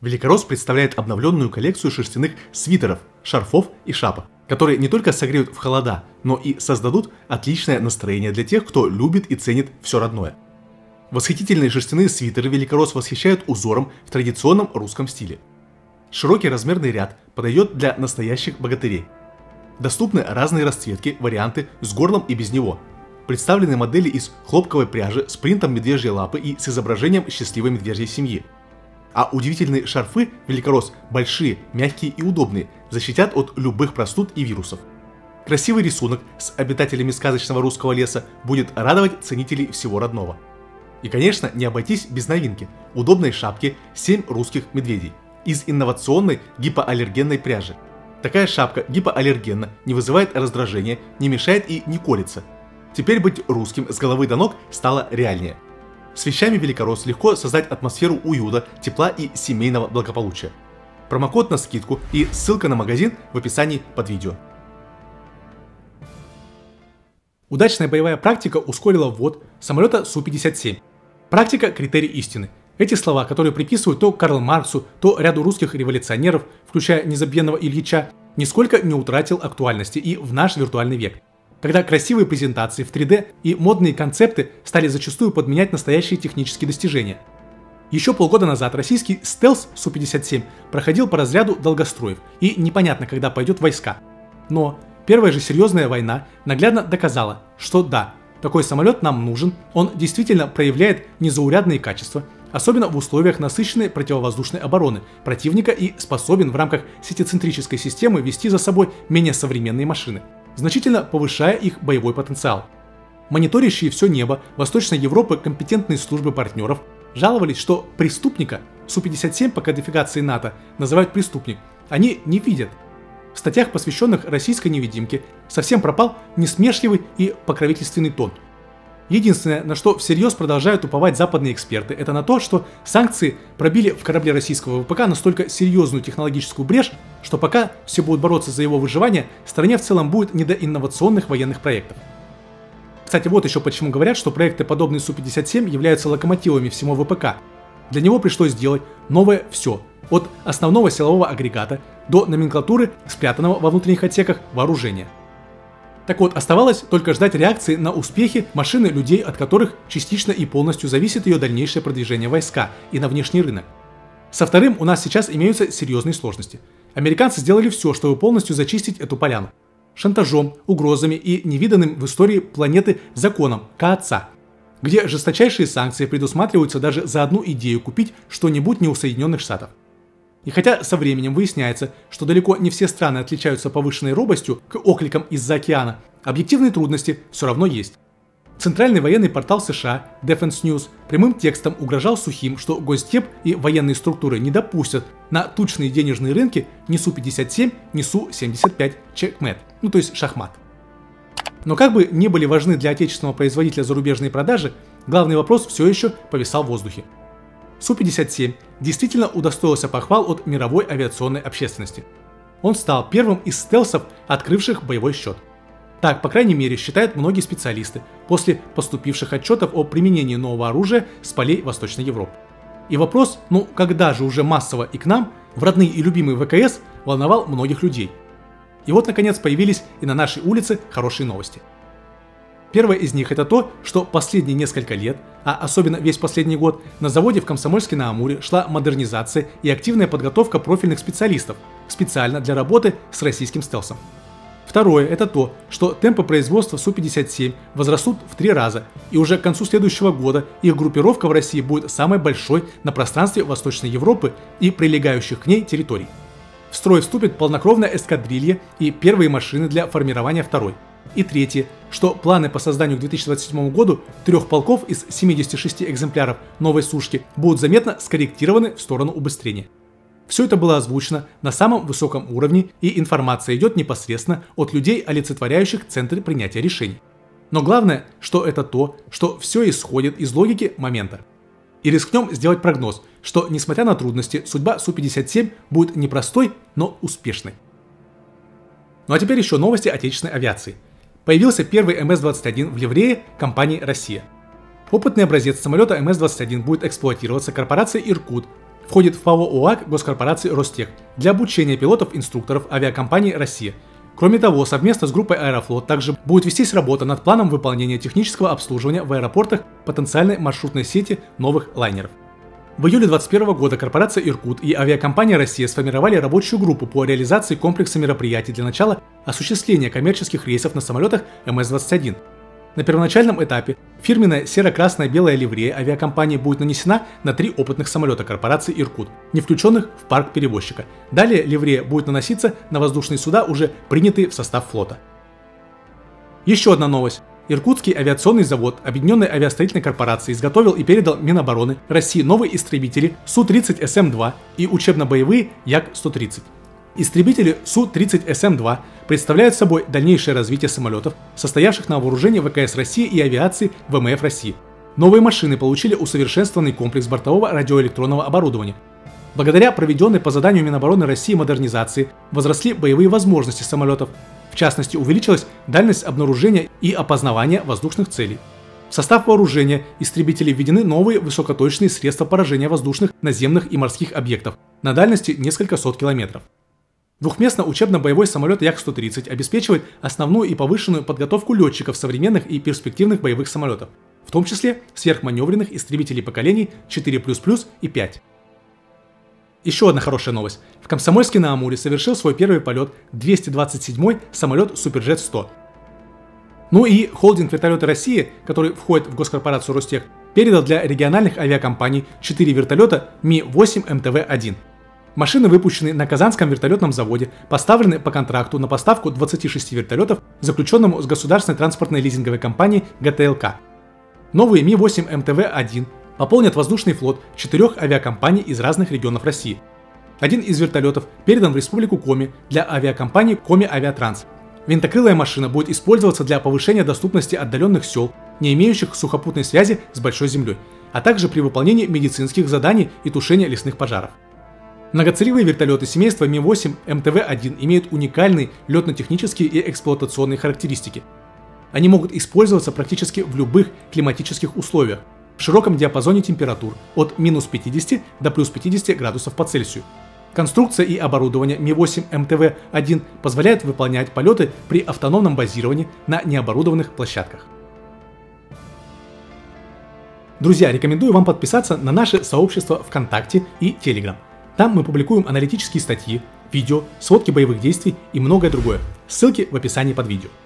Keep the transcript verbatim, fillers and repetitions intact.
Великоросс представляет обновленную коллекцию шерстяных свитеров, шарфов и шапок, которые не только согреют в холода, но и создадут отличное настроение для тех, кто любит и ценит все родное. Восхитительные шерстяные свитеры Великоросс восхищают узором в традиционном русском стиле. Широкий размерный ряд подойдет для настоящих богатырей. Доступны разные расцветки, варианты с горлом и без него. Представлены модели из хлопковой пряжи с принтом медвежьей лапы и с изображением счастливой медвежьей семьи. А удивительные шарфы Великоросс большие, мягкие и удобные, защитят от любых простуд и вирусов. Красивый рисунок с обитателями сказочного русского леса будет радовать ценителей всего родного. И, конечно, не обойтись без новинки – удобной шапки семь русских медведей из инновационной гипоаллергенной пряжи. Такая шапка гипоаллергенна, не вызывает раздражения, не мешает и не колется. Теперь быть русским с головы до ног стало реальнее. С вещами Великоросс легко создать атмосферу уюта, тепла и семейного благополучия. Промокод на скидку и ссылка на магазин в описании под видео. Удачная боевая практика ускорила ввод самолета Су пятьдесят семь. Практика – критерий истины. Эти слова, которые приписывают то Карлу Марксу, то ряду русских революционеров, включая незабвенного Ильича, нисколько не утратил актуальности и в наш виртуальный век, когда красивые презентации в три дэ и модные концепты стали зачастую подменять настоящие технические достижения. Еще полгода назад российский стелс Су пятьдесят семь проходил по разряду долгостроев, и непонятно, когда пойдет в войска. Но первая же серьезная война наглядно доказала, что да, такой самолет нам нужен, он действительно проявляет незаурядные качества, особенно в условиях насыщенной противовоздушной обороны противника и способен в рамках сетицентрической системы вести за собой менее современные машины, значительно повышая их боевой потенциал. Мониторящие все небо Восточной Европы компетентные службы партнеров жаловались, что преступника Су пятьдесят семь по кодификации НАТО называют преступник, они не видят. В статьях, посвященных российской невидимке, совсем пропал несмешливый и покровительственный тон. Единственное, на что всерьез продолжают уповать западные эксперты, это на то, что санкции пробили в корабле российского вэ пэ ка настолько серьезную технологическую брешь, что пока все будут бороться за его выживание, стране в целом будет не до инновационных военных проектов. Кстати, вот еще почему говорят, что проекты, подобные Су пятьдесят семь, являются локомотивами всего вэ пэ ка. Для него пришлось сделать новое все, от основного силового агрегата до номенклатуры, спрятанного во внутренних отсеках вооружения. Так вот, оставалось только ждать реакции на успехи машины людей, от которых частично и полностью зависит ее дальнейшее продвижение в войска и на внешний рынок. Со вторым у нас сейчас имеются серьезные сложности. Американцы сделали все, чтобы полностью зачистить эту поляну. Шантажом, угрозами и невиданным в истории планеты законом КААТЦа, где жесточайшие санкции предусматриваются даже за одну идею купить что-нибудь не у Соединенных Штатов. И хотя со временем выясняется, что далеко не все страны отличаются повышенной робостью к окликам из-за океана, объективные трудности все равно есть. Центральный военный портал США Defense News прямым текстом угрожал сухим, что Гостеп и военные структуры не допустят на тучные денежные рынки ни Су пятьдесят семь, ни Су семьдесят пять Checkmate, ну то есть шахмат. Но как бы ни были важны для отечественного производителя зарубежные продажи, главный вопрос все еще повисал в воздухе. Су пятьдесят семь действительно удостоился похвал от мировой авиационной общественности. Он стал первым из стелсов, открывших боевой счет. Так, по крайней мере, считают многие специалисты после поступивших отчетов о применении нового оружия с полей Восточной Европы. И вопрос, ну когда же уже массово и к нам, в родные и любимые вэ ка эс, волновал многих людей. И вот, наконец, появились и на нашей улице хорошие новости. Первое из них это то, что последние несколько лет, а особенно весь последний год, на заводе в Комсомольске-на-Амуре шла модернизация и активная подготовка профильных специалистов специально для работы с российским стелсом. Второе это то, что темпы производства Су пятьдесят семь возрастут в три раза, и уже к концу следующего года их группировка в России будет самой большой на пространстве Восточной Европы и прилегающих к ней территорий. В строй вступит полнокровная эскадрилья и первые машины для формирования второй. И третье, что планы по созданию к две тысячи двадцать седьмому году трех полков из семидесяти шести экземпляров новой сушки будут заметно скорректированы в сторону убыстрения. Все это было озвучено на самом высоком уровне, и информация идет непосредственно от людей, олицетворяющих центры принятия решений. Но главное, что это то, что все исходит из логики момента. И рискнем сделать прогноз, что, несмотря на трудности, судьба Су пятьдесят семь будет непростой, но успешной. Ну а теперь еще новости отечественной авиации. Появился первый эм эс двадцать один в ливрее компании «Россия». Опытный образец самолета эм эс двадцать один будет эксплуатироваться корпорацией «Иркут», входит в ПАО ОАК госкорпорации Ростех для обучения пилотов-инструкторов авиакомпании «Россия». Кроме того, совместно с группой «Аэрофлот» также будет вестись работа над планом выполнения технического обслуживания в аэропортах потенциальной маршрутной сети новых лайнеров. В июле две тысячи двадцать первого года корпорация «Иркут» и авиакомпания «Россия» сформировали рабочую группу по реализации комплекса мероприятий для начала осуществления коммерческих рейсов на самолетах эм эс двадцать один. На первоначальном этапе фирменная серо-красная-белая ливрея авиакомпании будет нанесена на три опытных самолета корпорации «Иркут», не включенных в парк перевозчика. Далее ливрея будет наноситься на воздушные суда, уже принятые в состав флота. Еще одна новость. Иркутский авиационный завод Объединенной авиастроительной корпорации изготовил и передал Минобороны России новые истребители Су тридцать Эс Эм два и учебно-боевые Як сто тридцать. Истребители Су тридцать Эс Эм два представляют собой дальнейшее развитие самолетов, состоявших на вооружении вэ ка эс России и авиации вэ эм эф России. Новые машины получили усовершенствованный комплекс бортового радиоэлектронного оборудования. Благодаря проведенной по заданию Минобороны России модернизации возросли боевые возможности самолетов. В частности, увеличилась дальность обнаружения и опознавания воздушных целей. В состав вооружения истребителей введены новые высокоточные средства поражения воздушных, наземных и морских объектов на дальности несколько сот километров. Двухместно учебно-боевой самолет Як сто тридцать обеспечивает основную и повышенную подготовку летчиков современных и перспективных боевых самолетов, в том числе сверхманевренных истребителей поколений четыре плюс плюс и пять. Еще одна хорошая новость. В Комсомольске-на-Амуре совершил свой первый полет двести двадцать седьмой самолет Суперджет сто. Ну и холдинг «Вертолеты России», который входит в госкорпорацию Ростех, передал для региональных авиакомпаний четыре вертолета Ми восемь Эм Тэ Вэ один. Машины выпущены на Казанском вертолетном заводе, поставлены по контракту на поставку двадцати шести вертолетов, заключенному с государственной транспортной лизинговой компанией Гэ Тэ Эл Ка. Новые Ми восемь Эм Тэ Вэ один пополнят воздушный флот четырех авиакомпаний из разных регионов России. Один из вертолетов передан в Республику Коми для авиакомпании Коми Авиатранс. Винтокрылая машина будет использоваться для повышения доступности отдаленных сел, не имеющих сухопутной связи с большой землей, а также при выполнении медицинских заданий и тушения лесных пожаров. Многоцелевые вертолеты семейства Ми восемь Эм Тэ Вэ один имеют уникальные летно-технические и эксплуатационные характеристики. Они могут использоваться практически в любых климатических условиях, в широком диапазоне температур от минус пятидесяти до плюс пятидесяти градусов по Цельсию. Конструкция и оборудование Ми восемь Эм Тэ Вэ один позволяют выполнять полеты при автономном базировании на необорудованных площадках. Друзья, рекомендую вам подписаться на наше сообщество ВКонтакте и Телеграм. Там мы публикуем аналитические статьи, видео, сводки боевых действий и многое другое. Ссылки в описании под видео.